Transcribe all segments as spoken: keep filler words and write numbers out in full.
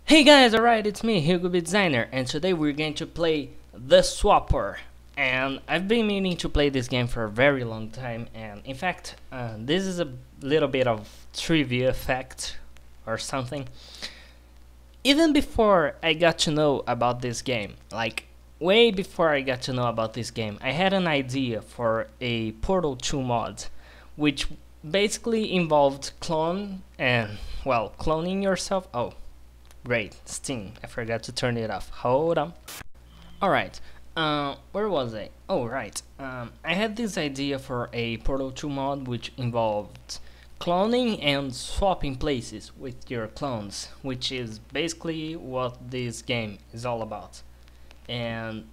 Hey guys, alright, it's me, Hugo Designer, and today we're going to play The Swapper. And I've been meaning to play this game for a very long time, and in fact, uh, this is a little bit of trivia fact or something. Even before I got to know about this game, like way before I got to know about this game, I had an idea for a Portal two mod, which basically involved clone and, well, cloning yourself. Oh. Great, Steam. I forgot to turn it off. Hold on. Alright, uh, where was I? Oh, right. Um, I had this idea for a Portal two mod which involved cloning and swapping places with your clones, which is basically what this game is all about. And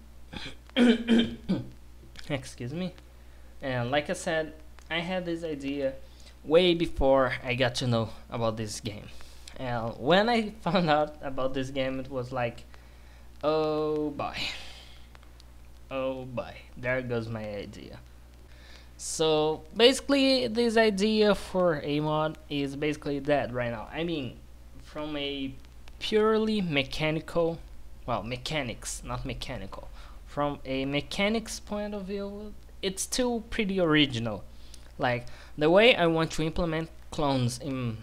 excuse me. And like I said, I had this idea way before I got to know about this game. And when I found out about this game, it was like, oh boy, oh boy, there goes my idea. So basically, this idea for a mod is basically dead right now. I mean, from a purely mechanical, well, mechanics, not mechanical. From a mechanics point of view, it's still pretty original. Like, the way I want to implement clones in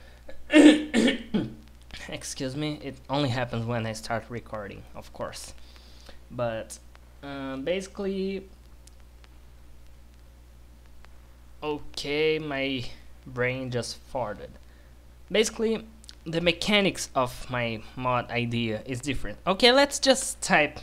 excuse me, it only happens when I start recording, of course. But uh, basically, okay, my brain just farted. Basically, the mechanics of my mod idea is different. Okay, let's just type.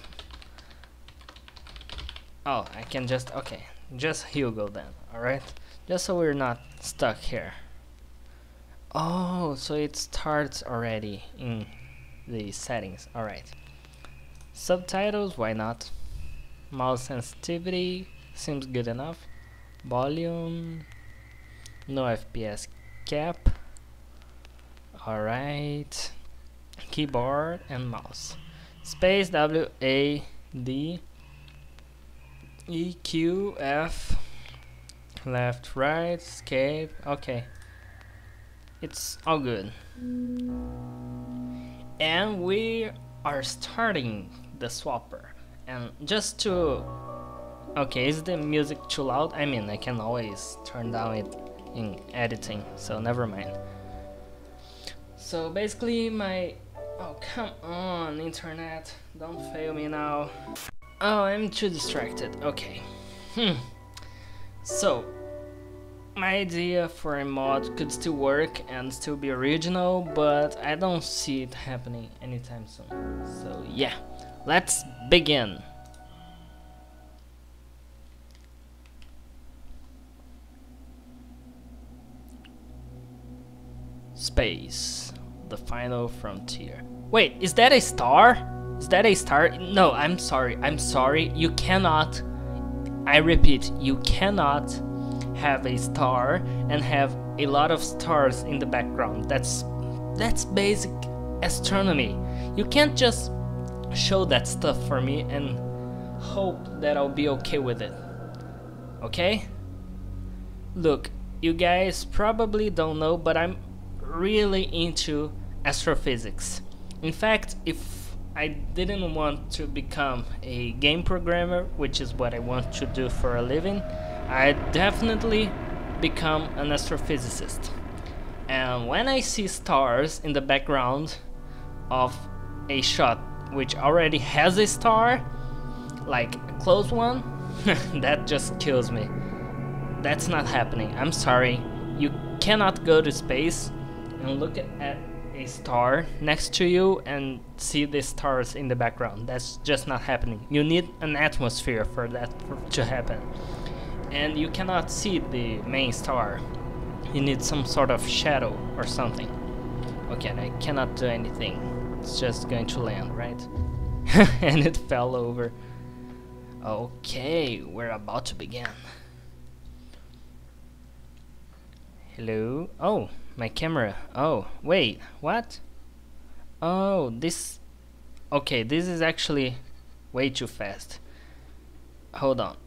Oh, I can just, okay, just Hugo then, alright? Just so we're not stuck here. Oh, so it starts already in the settings. Alright. Subtitles, why not? Mouse sensitivity seems good enough. Volume, no F P S cap. Alright. Keyboard and mouse. Space, W, A, D, E, Q, F, left, right, escape. Okay. It's all good. And we are starting the swapper. And just to... Okay, is the music too loud? I mean, I can always turn down it in editing, so never mind. So basically my... Oh, come on, internet. Don't fail me now. Oh, I'm too distracted. Okay. Hmm. So... my idea for a mod could still work and still be original, but I don't see it happening anytime soon. So yeah, let's begin. Space, the final frontier. Wait, is that a star? Is that a star? No, I'm sorry, I'm sorry. You cannot, I repeat, you cannot have a star and have a lot of stars in the background. That's that's basic astronomy. You can't just show that stuff for me and hope that I'll be okay with it. Okay? Look, you guys probably don't know, but I'm really into astrophysics. In fact, if I didn't want to become a game programmer, which is what I want to do for a living, I'd definitely become an astrophysicist. And when I see stars in the background of a shot which already has a star, like a close one, that just kills me. That's not happening. I'm sorry. You cannot go to space and look at a star next to you and see the stars in the background. That's just not happening. You need an atmosphere for that for, to happen. And you cannot see the main star. You need some sort of shadow or something. Okay, I cannot do anything. It's just going to land, right? And it fell over. Okay, we're about to begin. Hello? Oh, my camera. Oh, wait, what? Oh, this... Okay, this is actually way too fast. Hold on.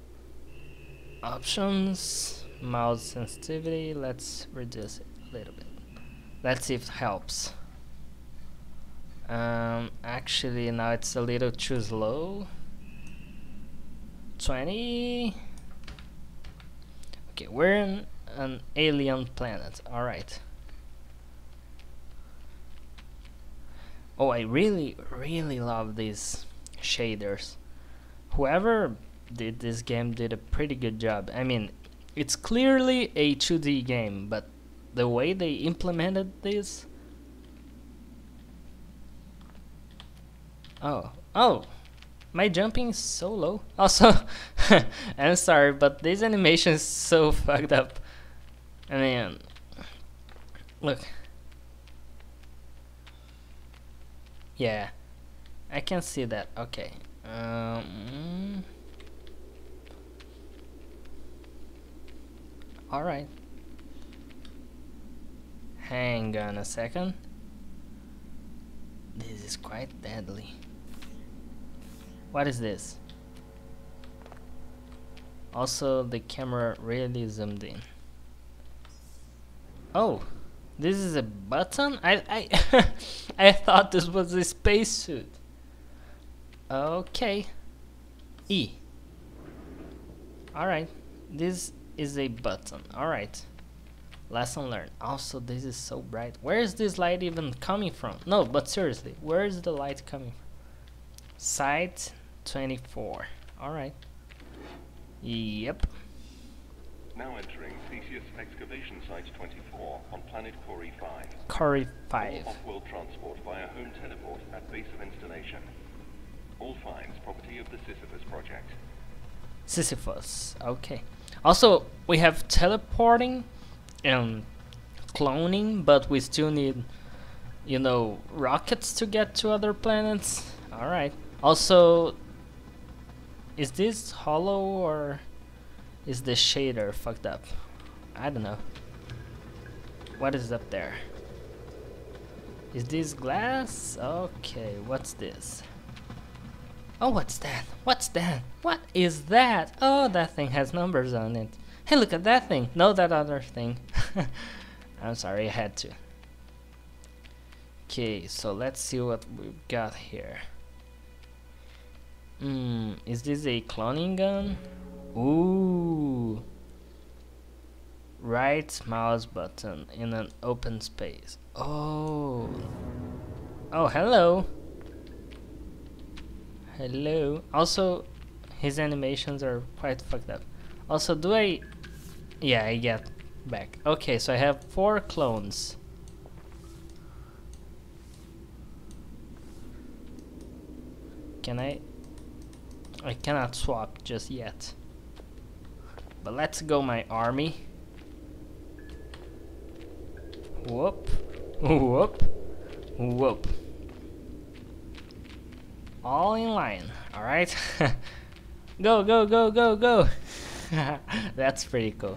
Options, mouse sensitivity, let's reduce it a little bit. Let's see if it helps. Um, actually, now it's a little too slow. twenty. Okay, we're in an alien planet. All right. Oh, I really, really love these shaders. Whoever did this game did a pretty good job. I mean, it's clearly a two D game, but the way they implemented this. Oh, oh, my jumping is so low. Also, I'm sorry, but this animation is so fucked up. I mean, look. Yeah, I can see that. Okay. Um, all right. Hang on a second. This is quite deadly. What is this? Also, the camera really zoomed in. Oh, this is a button? I I I thought this was a spacesuit. Okay. E. Alright. This is a button. Alright. Lesson learned. Also, this is so bright. Where is this light even coming from? No, but seriously, where is the light coming from? Site twenty-four. Alright. Yep. Now entering Theseus Excavation Site twenty-four on planet Cori five. Cori five. All off-world transport via home teleport at base of installation. All finds property of the Sisyphus project. Sisyphus. Okay. Also, we have teleporting and cloning, but we still need, you know, rockets to get to other planets. Alright. Also, is this hollow or is the shader fucked up? I don't know. What is up there? Is this glass? Okay, what's this? Oh, what's that? What's that? What is that? Oh, that thing has numbers on it. Hey, look at that thing. No, that other thing. I'm sorry, I had to. Okay, so let's see what we've got here. Hmm, is this a cloning gun? Ooh. Right mouse button in an open space. Oh. Oh, hello. Hello. Also, his animations are quite fucked up. Also, do I... Yeah, I get back. Okay, so I have four clones. Can I... I cannot swap just yet. But let's go, my army. Whoop. Whoop. Whoop. All in line. Alright. Go, go, go, go, go. That's pretty cool.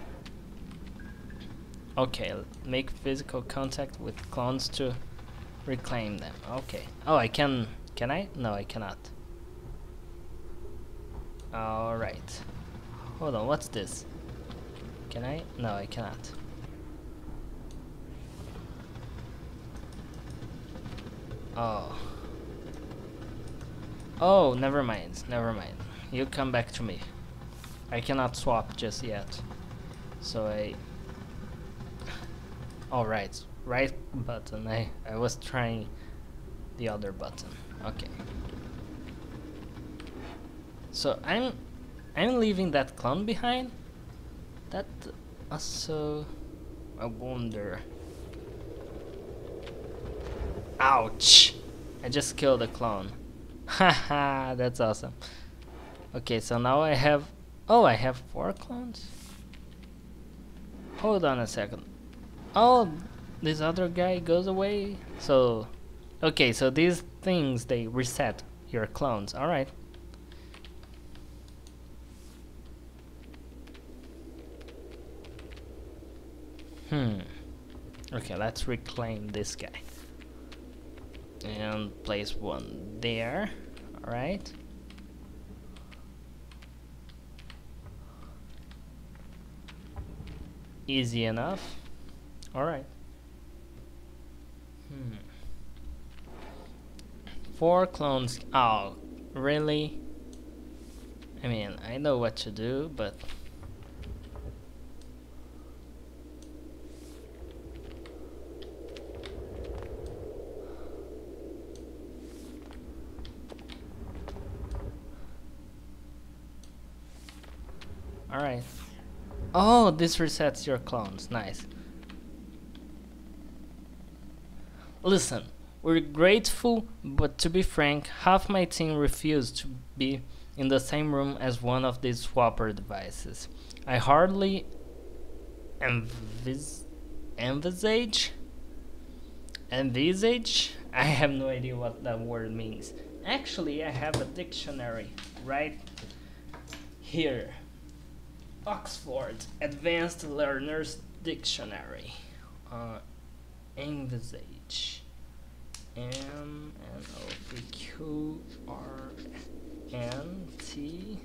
Okay, make physical contact with clones to reclaim them. Okay. Oh, I can... Can I? No, I cannot. Alright. Hold on, what's this? Can I? No, I cannot. Oh. Oh, never mind, never mind. You come back to me. I cannot swap just yet. So I... Alright, right button. I, I was trying the other button. Okay. So I'm I'm leaving that clone behind. That also I wonder. Ouch! I just killed a clone. Haha, that's awesome. Okay, so now I have oh I have four clones? Hold on a second. Oh, this other guy goes away. So okay, so these things they reset your clones. Alright. Hmm. Okay, let's reclaim this guy. And place one there. Alright. Easy enough. Alright. Hmm. Four clones. Oh, really? I mean, I know what to do, but alright. Oh, this resets your clones. Nice. Listen, we're grateful, but to be frank, half my team refused to be in the same room as one of these swapper devices. I hardly envis envisage envisage I have no idea what that word means. Actually, I have a dictionary right here. Oxford Advanced Learners Dictionary. Uh, envisage. M N O P Q R N T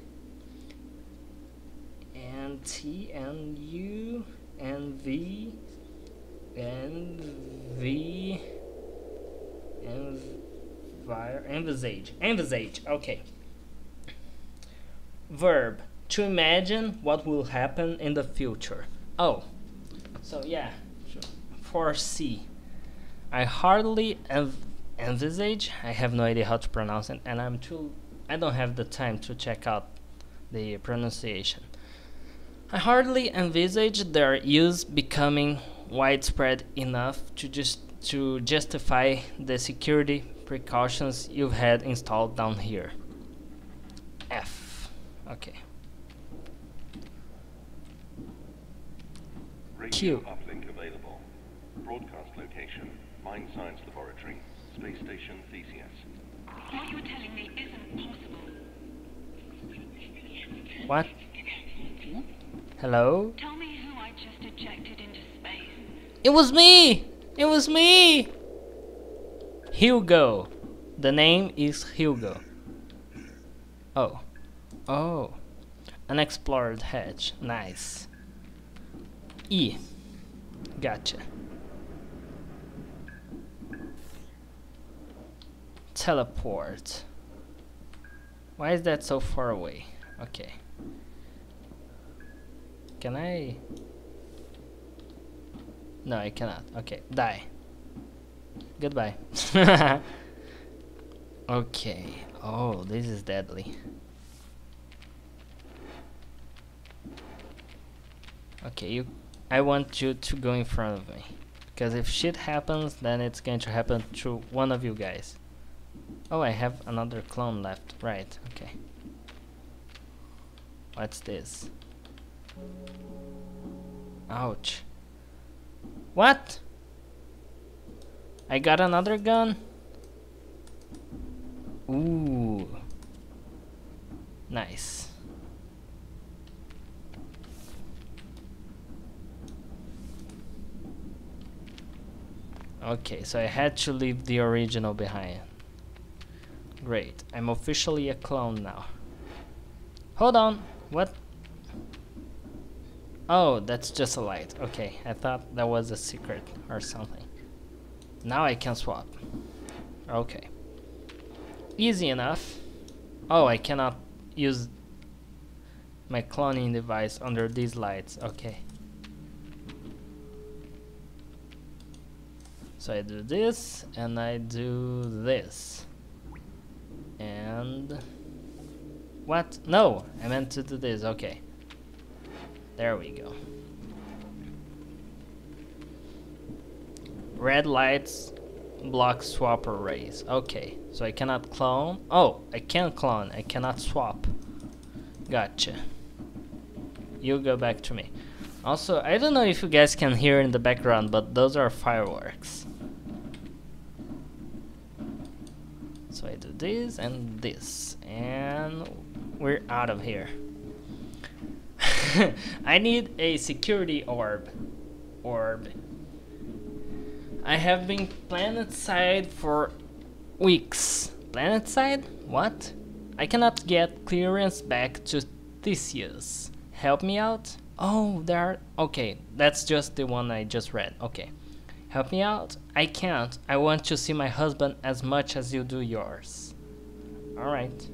N T N U N V N V envisage. Envisage. Okay. Verb. To imagine what will happen in the future. Oh. So yeah. Foresee. I hardly env envisage. I have no idea how to pronounce it, and I'm too. I don't have the time to check out the pronunciation. I hardly envisage their use becoming widespread enough to just to justify the security precautions you've had installed down here. F. Okay. Radio uplink available. Broadcast location: Mine Science Laboratory, Space Station Theseus. What you're telling me isn't possible. What? Hello? Tell me who I just ejected into space. It was me! It was me! Hugo. The name is Hugo. Oh. Oh. Unexplored hatch. Nice. E. Gotcha. Teleport. Why is that so far away? Okay. Can I? No, I cannot. Okay, die. Goodbye. Okay. Oh, this is deadly. Okay, you. I want you to go in front of me, because if shit happens, then it's going to happen to one of you guys. Oh, I have another clone left. Right. Okay. What's this? Ouch. What? I got another gun? Ooh. Nice. Okay, so I had to leave the original behind. Great. I'm officially a clone now. Hold on. What? Oh, that's just a light. Okay, I thought that was a secret or something. Now I can swap. Okay. Easy enough. Oh, I cannot use my cloning device under these lights. Okay. So I do this, and I do this. And... What? No! I meant to do this. Okay. There we go. Red lights block swapper rays. Okay, so I cannot clone. Oh, I can clone. I cannot swap. Gotcha. You go back to me. Also, I don't know if you guys can hear in the background, but those are fireworks. So I do this and this, and we're out of here. I need a security orb. Orb. I have been planetside for weeks. Planetside? What? I cannot get clearance back to Theseus. Help me out? Oh, there are... Okay, that's just the one I just read. Okay. Help me out? I can't. I want to see my husband as much as you do yours. Alright.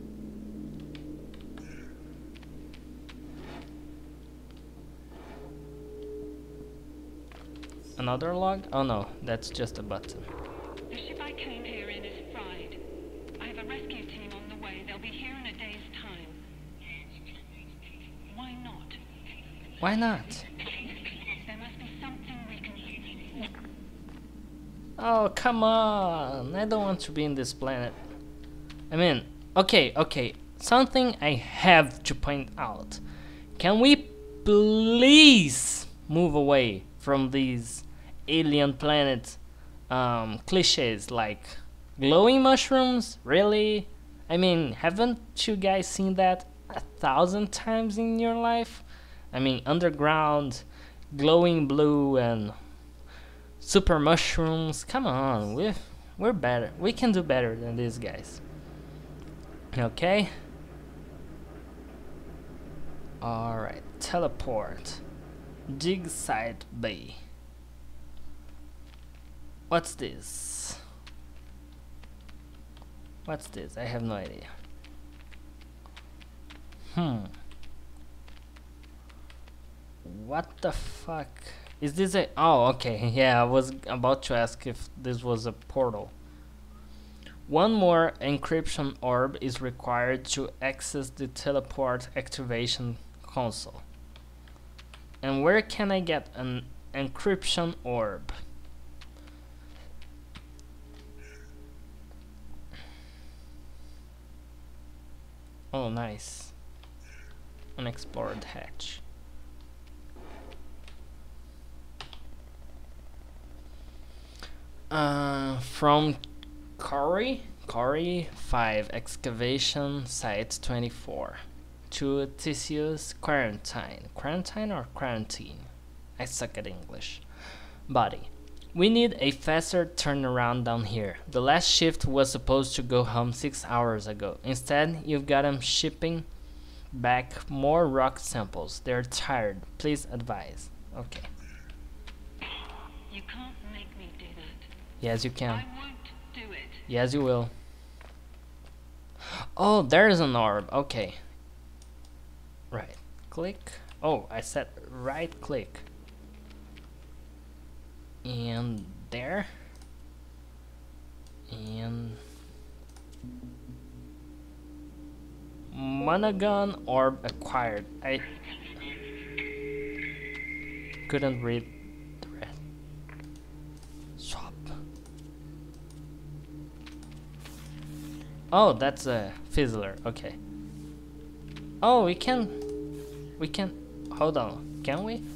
Another log? Oh no, that's just a button. The ship I came here in is fried. I have a rescue team on the way. They'll be here in a day's time. Why not? Why not? There must be something we can... Oh, come on. I don't want to be in this planet. I mean, okay, okay. Something I have to point out. Can we please move away from these alien planet um, cliches like glowing mushrooms? Really? I mean, haven't you guys seen that a thousand times in your life? I mean, underground, glowing blue, and super mushrooms. Come on, we're we're better. We can do better than these guys. Okay. All right, teleport. Dig site bay. What's this? What's this? I have no idea. Hmm. What the fuck? Is this a... Oh, okay. Yeah, I was about to ask if this was a portal. One more encryption orb is required to access the teleport activation console. And where can I get an encryption orb? Oh, nice. Unexplored hatch. Uh, from Corey, Corey five excavation site twenty-four to Theseus quarantine. Quarantine or quarantine? I suck at English. Body. We need a faster turnaround down here. The last shift was supposed to go home six hours ago. Instead, you've got them shipping back more rock samples. They're tired. Please advise. Okay. You can't make me do that. Yes, you can. I won't do it. Yes, you will. Oh, there's an orb. Okay. Right. Click. Oh, I said right click. And there. And Monagon orb acquired. I couldn't read the rest. Swap. Oh, that's a fizzler. Okay. Oh, we can. We can. Hold on. Can we?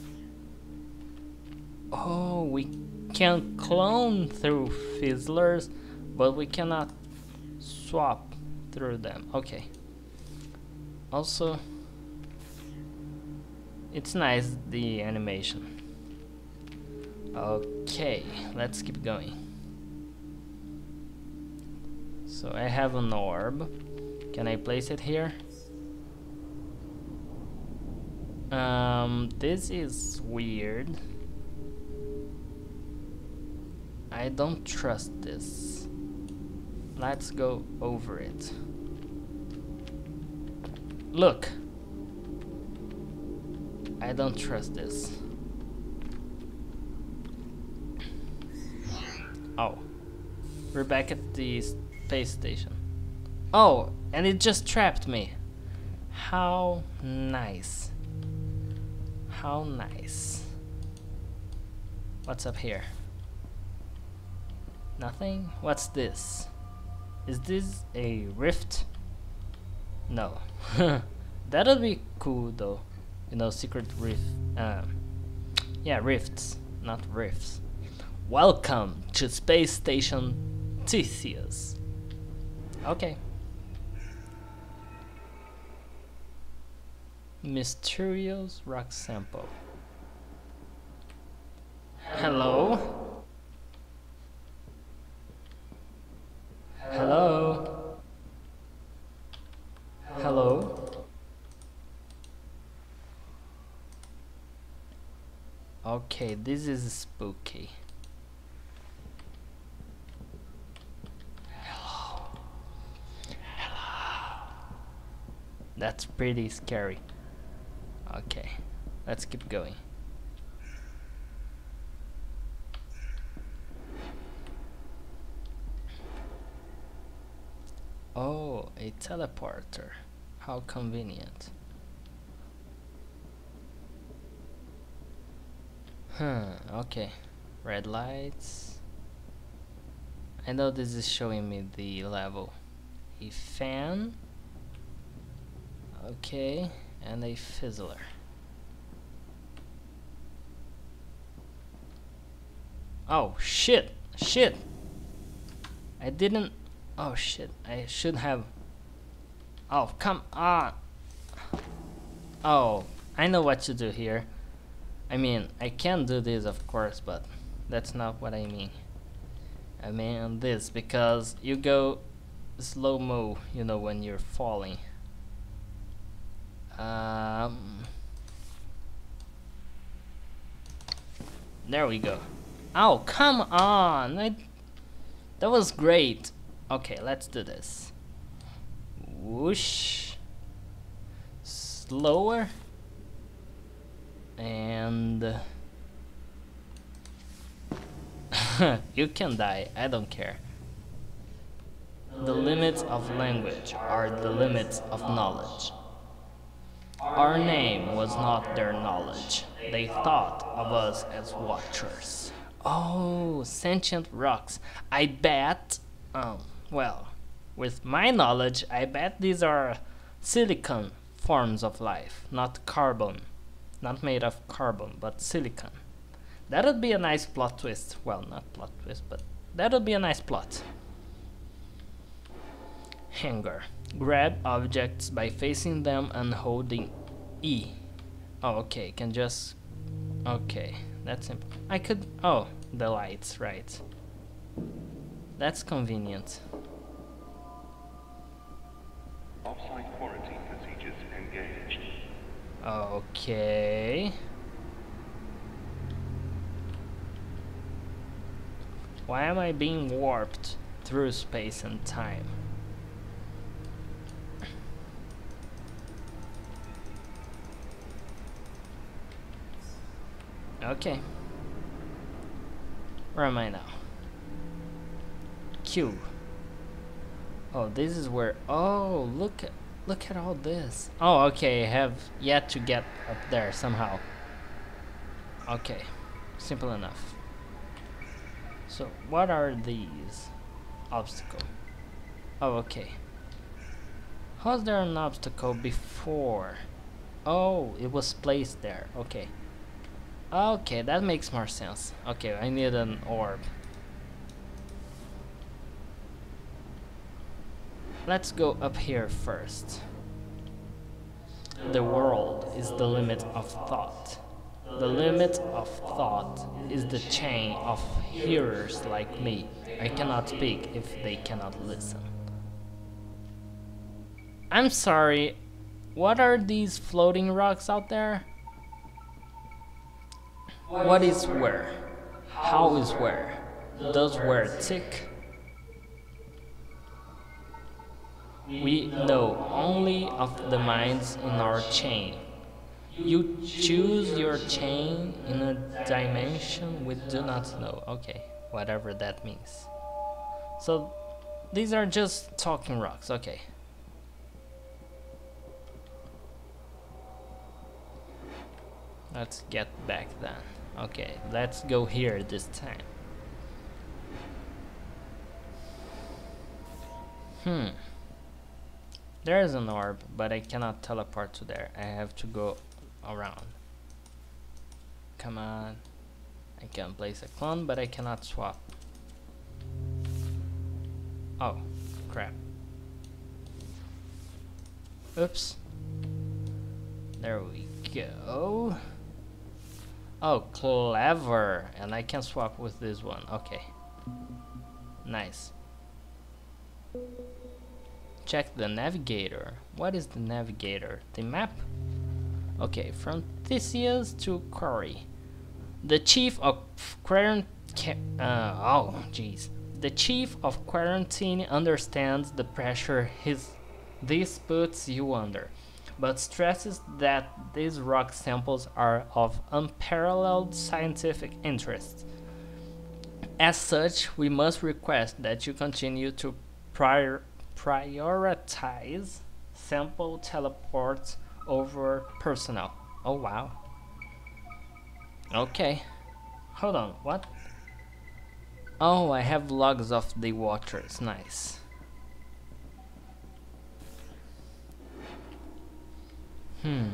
Oh, we can clone through fizzlers, but we cannot swap through them. Okay. Also, it's nice, the animation. Okay, let's keep going. So I have an orb. Can I place it here? Um, this is weird. I don't trust this. Let's go over it. Look. I don't trust this. Oh. We're back at the space station. Oh, and it just trapped me. How nice. How nice. What's up here? Nothing? What's this? Is this a rift? No. That'll be cool though. You know, secret rift. Um, yeah, rifts, not rifts. Welcome to Space Station Theseus. Okay. Mysterious rock sample. Hello? Hello? Hello? Okay, this is spooky. That's pretty scary. Okay, let's keep going. Oh, a teleporter. How convenient. Hmm, okay. Red lights. I know this is showing me the level. A fan. Okay, and a fizzler. Oh, shit! Shit! I didn't... Oh, shit. I should have... Oh, come on! Oh, I know what to do here. I mean, I can do this, of course, but that's not what I mean. I mean this, because you go slow-mo, you know, when you're falling. Um, there we go. Oh, come on! I, that was great. Okay, let's do this. Whoosh. Slower. And you can die, I don't care. The limits of language are the limits of knowledge. Our name was not their knowledge. They thought of us as watchers. Oh, sentient rocks. I bet, um, well, with my knowledge, I bet these are silicon forms of life, not carbon. Not made of carbon, but silicon. That would be a nice plot twist. Well, not plot twist, but that would be a nice plot. Hanger. Grab objects by facing them and holding E. Oh, okay, can just... Okay, that's simple. I could... Oh, the lights, right. That's convenient. Offsite quarantine procedures engaged. Okay. Why am I being warped through space and time? Okay. Where am I now? Q. Oh, this is where... Oh, look at... Look at all this. Oh, okay, I have yet to get up there somehow. Okay, simple enough. So, what are these? Obstacle. Oh, okay. How's there an obstacle before? Oh, it was placed there. Okay. Okay, that makes more sense. Okay, I need an orb. Let's go up here first. The world is the limit of thought. The limit of thought is the chain of hearers like me. I cannot speak if they cannot listen. I'm sorry, what are these floating rocks out there? What is where? How is where? Does where tick? We know only of the minds in our chain. You choose your chain in a dimension we do not know. Okay, whatever that means. So, these are just talking rocks, okay. Let's get back then. Okay, let's go here this time. Hmm. There is an orb, but I cannot teleport to there. I have to go around. Come on. I can place a clone, but I cannot swap. Oh, crap. Oops. There we go. Oh, clever. And I can swap with this one. Okay. Nice. Check the navigator. What is the navigator? The map? Okay, from Theseus to Quarry. The chief of quarantine. Uh, oh, jeez. The chief of quarantine understands the pressure his this puts you under. but stresses that these rock samples are of unparalleled scientific interest. As such, we must request that you continue to prior prioritize sample teleports over personnel. Oh wow. Okay. Hold on, what? Oh, I have logs of the waters. Nice. Hmm.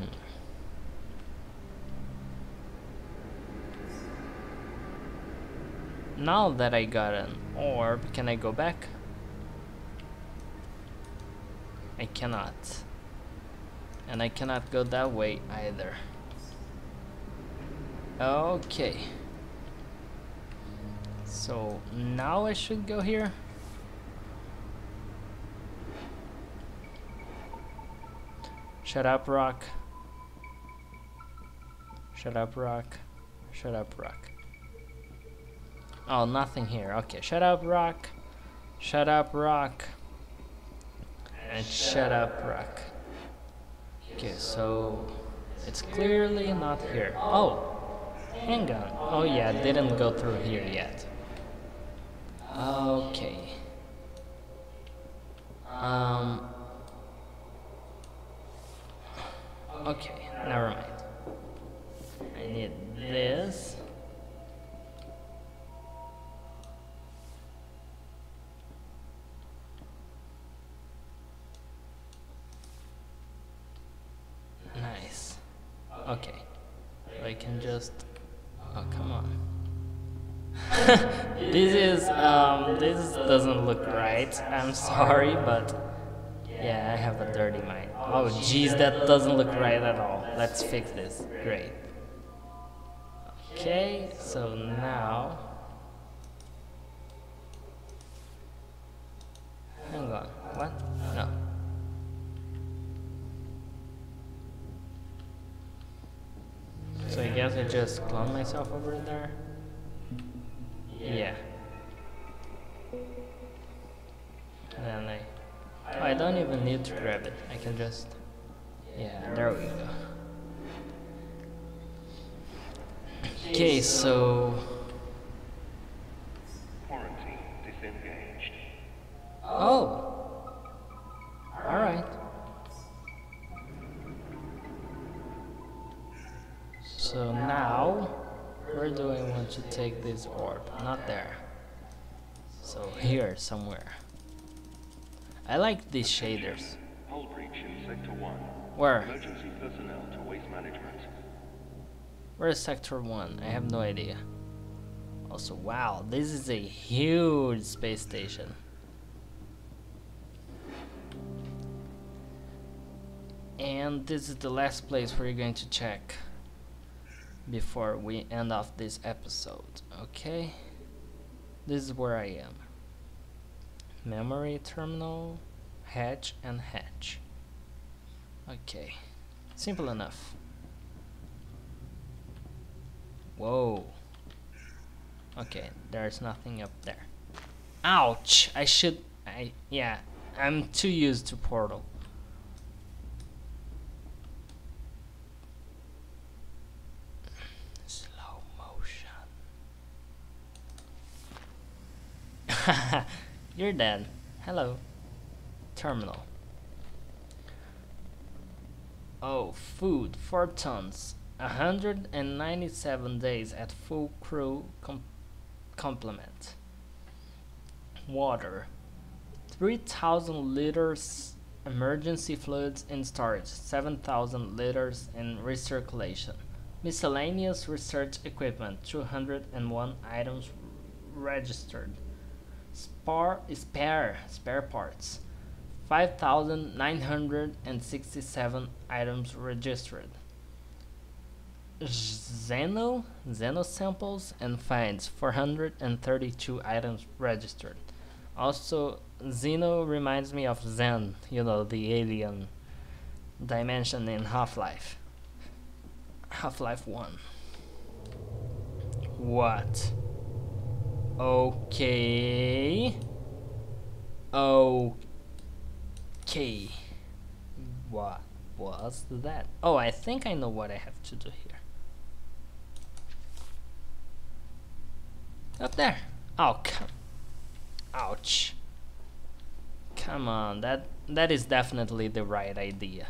Now that I got an orb, can I go back? I cannot. And I cannot go that way either. Okay. So now I should go here. Shut up, rock. Shut up, rock. Shut up, rock. Oh, nothing here. Okay, shut up, rock. Shut up, rock. And shut up, rock. Okay, so it's clearly not here. Oh, hang on. Oh yeah, it didn't go through here yet. Okay. Um. Okay, never mind. I need this. Nice. Okay. So I can just. Oh, come on. This is um. This doesn't look right. I'm sorry, but yeah, I have a dirty mind. Oh, jeez, that doesn't look right at all. Let's fix this. Great. Okay, so now. Hang on. What? No. So I guess I just clone myself over there. Yeah. And then I. Oh, I don't even need to grab it. I can just. Yeah, there we go. Okay, so. Quarantine disengaged. Oh! Alright. So now, where do I want to take this orb? Not there. So here somewhere. I like these shaders. Hull breach in Sector one. Where? Emergency personnel to waste management. Where is Sector one? I have no idea. Also, wow, this is a huge space station. And this is the last place we're going to check before we end off this episode. Okay? This is where I am. Memory terminal, hatch and hatch. Okay, simple enough. Whoa. Okay, there's nothing up there. Ouch! I should. I yeah. I'm too used to Portal. Slow motion. You're dead. Hello. Terminal. Oh, food. Four tons. one hundred ninety-seven days at full crew com complement. Water. three thousand liters emergency fluids in storage. seven thousand liters in recirculation. Miscellaneous research equipment. two hundred one items registered. Spare, spare, spare parts. five thousand nine hundred sixty-seven items registered. Xeno, Xeno samples and finds. four hundred thirty-two items registered. Also, Xeno reminds me of Zen, you know, the alien dimension in Half-Life. Half-Life one. What? Okay. Okay. What? was that? Oh, I think I know what I have to do here. Up there. Oh, come. Ouch. Come on, that that is definitely the right idea.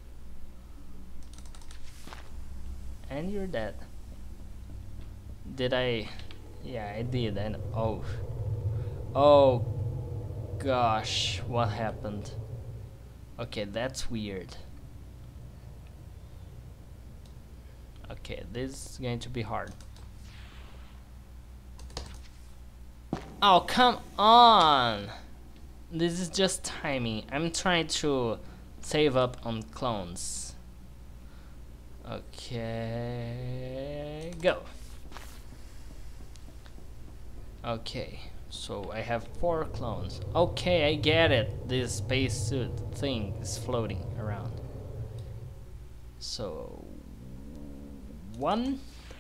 And you're dead. Did I? Yeah, I did. And oh, oh, gosh, what happened? Okay, that's weird. Okay, this is going to be hard. Oh, come on! This is just timing. I'm trying to save up on clones. Okay, go. Okay, so I have four clones. Okay, I get it. This spacesuit thing is floating around. So one,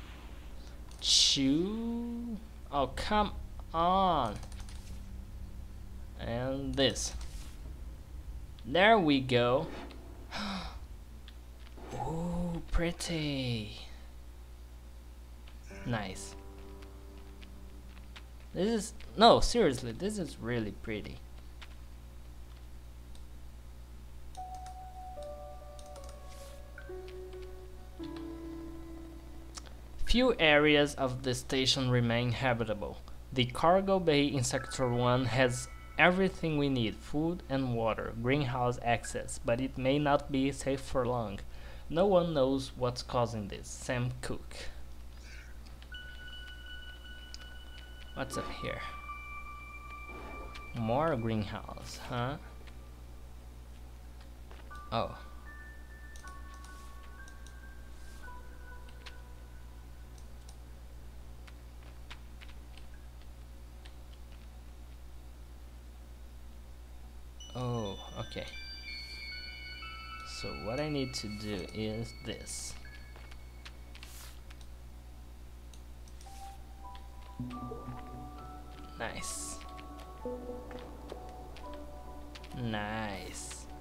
two. Oh, come on. And this. There we go. Oh, pretty. Nice. This is, no, seriously, this is really pretty. Few areas of the station remain habitable. The cargo bay in Sector one has everything we need, food and water, greenhouse access, but it may not be safe for long. No one knows what's causing this. Sam Cook. What's up here? More greenhouse, huh? Oh. Oh, okay. So what I need to do is this. Nice. Nice.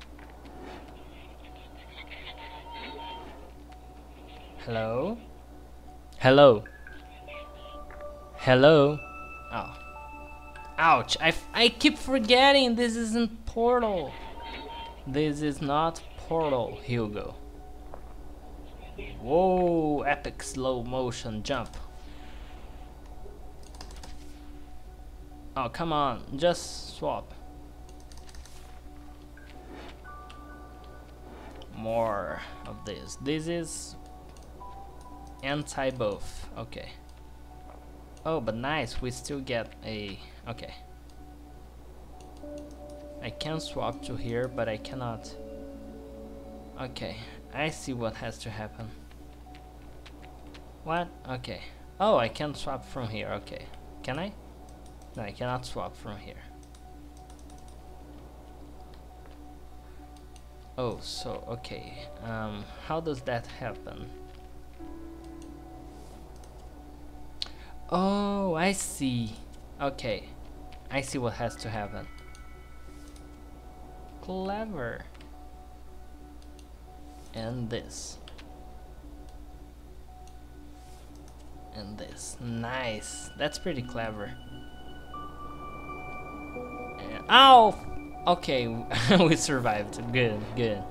Hello? Hello? Hello? Oh. Ouch, I, f I keep forgetting this isn't Portal. This is not Portal, Hugo. Whoa, epic slow motion jump. Oh, come on, just swap. More of this. This is anti-buff. Okay. Oh, but nice, we still get a... Okay. I can swap to here, but I cannot... Okay, I see what has to happen. What? Okay. Oh, I can swap from here, okay. Can I? No, I cannot swap from here. Oh, so, okay. Um, how does that happen? Oh, I see. Okay. I see what has to happen. Clever. And this. And this. Nice. That's pretty clever. And ow! Okay, we survived. Good, good.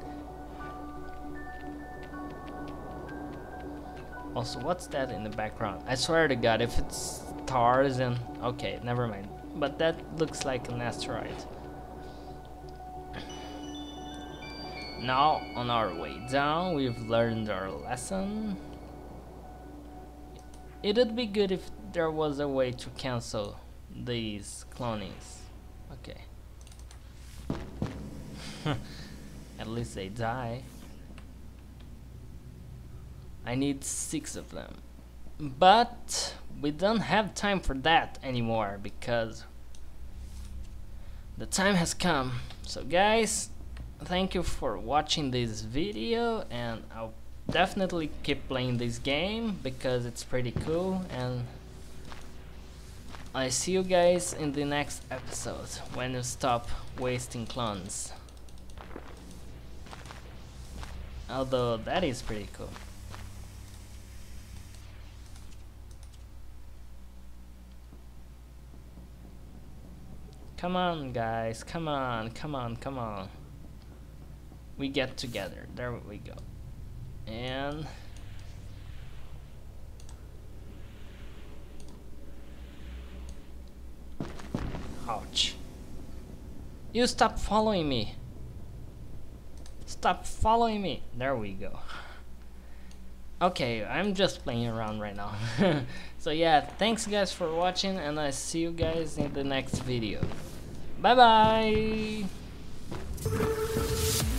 Also, what's that in the background? I swear to God, if it's stars and... Okay, never mind. But that looks like an asteroid. Now, on our way down, we've learned our lesson. It would be good if there was a way to cancel these clonings. Okay. At least they die. I need six of them. But we don't have time for that anymore because the time has come. So guys, thank you for watching this video, and I'll definitely keep playing this game because it's pretty cool, and I see you guys in the next episode when you stop wasting clones. Although that is pretty cool. Come on, guys. Come on, come on, come on. We get together. There we go. And ouch. You stop following me. Stop following me. There we go. Okay, I'm just playing around right now. So yeah, thanks guys for watching, and I see you guys in the next video. Bye bye.